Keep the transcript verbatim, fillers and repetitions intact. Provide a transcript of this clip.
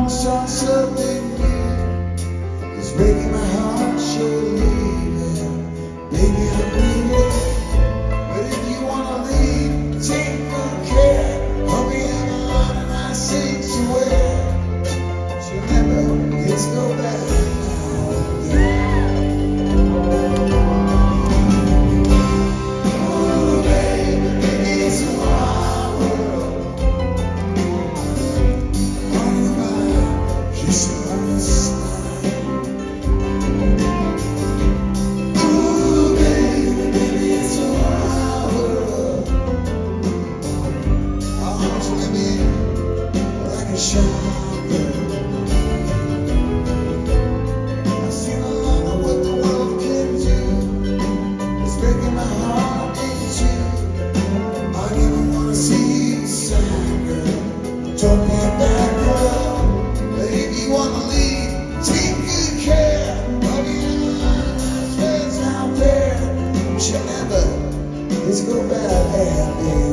song something new. It's breaking my heart, surely, yeah. Baby, I'm bleeding. But if you wanna leave, take good care. Hold me in the line and I sing to it. So never gets go back now, yeah. Oh, baby, baby, it's a wild world. All about kissing on the side. Ooh, baby, baby, it's a wild world. Our hearts living like a shower. I've seen a lot of what the world can do. It's breaking my heart in two. I never wanna see you sad, girl. Don't be a bad girl. But if you wanna leave, take good care. I'll be in the line, my friends out there. But you never, let's go back there, baby.